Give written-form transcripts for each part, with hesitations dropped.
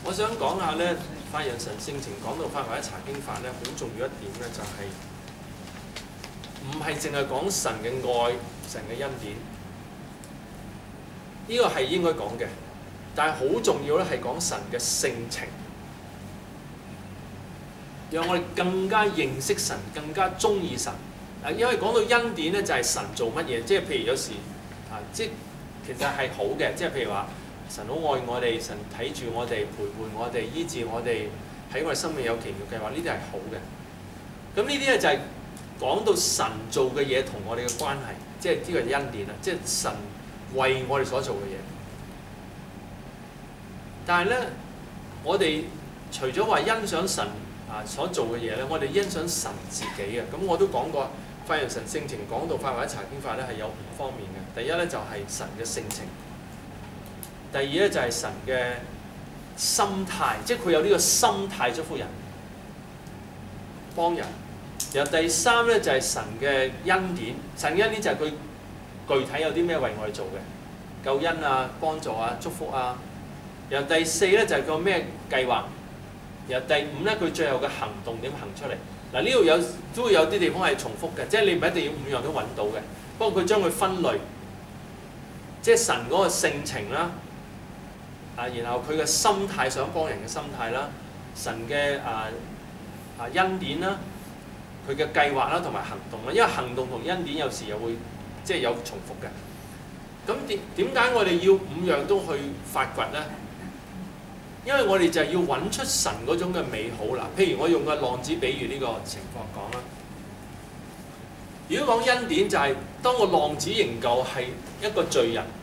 我想講下咧，發揚神性情講道法或者查經法咧，好重要一點咧，就係唔係淨係講神嘅愛、神嘅恩典，呢個係應該講嘅，但係好重要咧，係講神嘅性情，讓我哋更加認識神，更加鍾意神。因為講到恩典咧，就係神做乜嘢，即係譬如有時即係其實係好嘅，即係譬如話。神好愛我哋，神睇住我哋，陪伴我哋，醫治我哋，喺我哋生命有奇妙計劃，呢啲係好嘅。咁呢啲咧就係講到神做嘅嘢同我哋嘅關係，即係呢個恩典啦，即係神為我哋所做嘅嘢。但係咧，我哋除咗話欣賞神所做嘅嘢咧，我哋欣賞神自己嘅。咁我都講過，發揚神性情講道法或者查經法咧係有5方面嘅。第一咧就係神嘅性情。第二咧就係神嘅心態，即係佢有呢個心態祝福人、幫人。然後第三咧就係神嘅恩典，神嘅恩典就係佢具體有啲咩為我哋做嘅救恩啊、幫助啊、祝福啊。然後第四咧就係個咩計劃。然後第五咧佢最後嘅行動點行出嚟。嗱，呢度都會有啲地方係重複嘅，即係你唔一定要5樣都揾到嘅。不過佢將佢分類，即係神嗰個性情啦。然後佢嘅心態想幫人嘅心態啦，神嘅恩典啦，佢嘅計劃啦同埋行動啦，因為行動同恩典有時又會即係有重複嘅。咁點解我哋要5樣都去發掘咧？因為我哋就係要揾出神嗰種嘅美好啦。譬如我用個浪子比喻呢個情況講啦。如果講恩典就係當個浪子仍舊係一個罪人。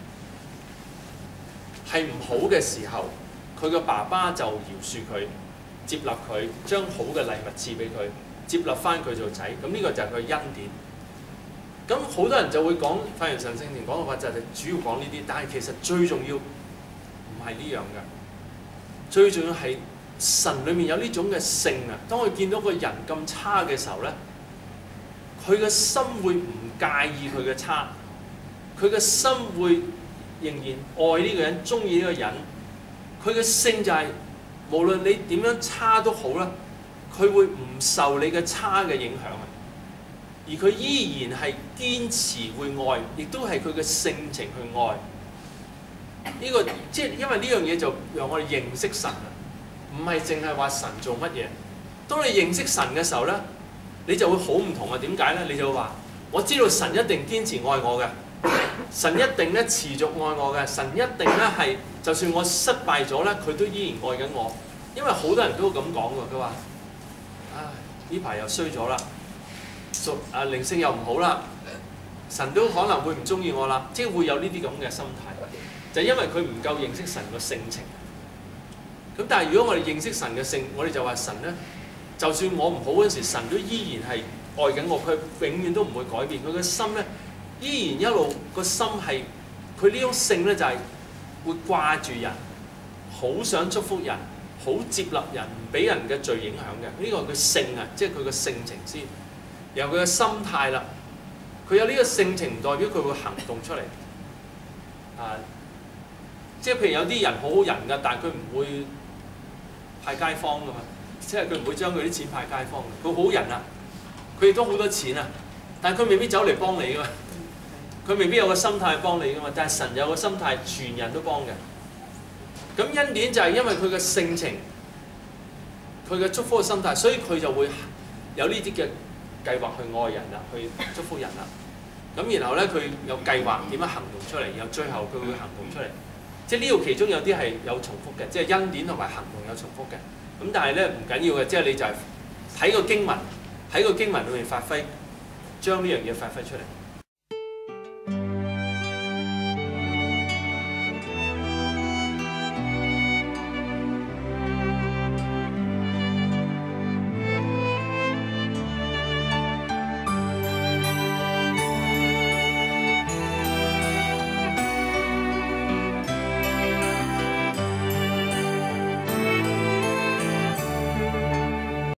係唔好嘅時候，佢嘅爸爸就饒恕佢，接納佢，將好嘅禮物賜俾佢，接納翻佢做仔。咁呢個就係佢恩典。咁好多人就會講發揚神性情講嘅話，就係主要講呢啲。但係其實最重要唔係呢樣嘅，最重要係神裡面有呢種嘅性啊。當佢見到個人咁差嘅時候咧，佢嘅心會唔介意佢嘅差，佢嘅心會仍然愛呢個人，中意呢個人，佢嘅性就係、是、無論你點樣差都好啦，佢會唔受你嘅差嘅影響啊，而佢依然係堅持會愛，亦都係佢嘅性情去愛。呢個即係因為呢樣嘢就讓我哋認識神啊，唔係淨係話神做乜嘢。當你認識神嘅時候咧，你就會好唔同啊。點解咧？你就會話我知道神一定堅持愛我嘅。神一定咧持續愛我嘅，神一定咧係，就算我失敗咗咧，佢都依然愛緊我。因為好多人都咁講㗎，佢話：唉，呢排又衰咗啦，靈性又唔好啦，神都可能會唔中意我啦，即係會有呢啲咁嘅心態，就因為佢唔夠認識神個性情。咁但係如果我哋認識神嘅性，我哋就話神咧，就算我唔好嗰陣時，神都依然係愛緊我，佢永遠都唔會改變，佢嘅心咧。依然一路個心係佢呢種性咧，就係會掛住人，好想祝福人，好接納人，唔俾人嘅罪影響嘅。呢個係佢性啊，即係佢個性情先。然後佢嘅心態啦，佢有呢個性情唔代表佢會行動出嚟。即係譬如有啲人好好人㗎，但係佢唔會派街坊㗎嘛，即係佢唔會將佢啲錢派街坊嘅。佢好人啊，佢亦都好多錢啊，但係佢未必走嚟幫你㗎嘛。佢未必有個心態幫你噶嘛，但係神有個心態，全人都幫嘅。咁恩典就係因為佢嘅性情，佢嘅祝福嘅心態，所以佢就會有呢啲嘅計劃去愛人啦，去祝福人啦。咁然後咧，佢有計劃點樣行動出嚟，然後最後佢會行動出嚟。即係呢度其中有啲係有重複嘅，即係恩典同埋行動有重複嘅。咁但係咧唔緊要嘅，即係你就係睇個經文，喺個經文裏面發揮，將呢樣嘢發揮出嚟。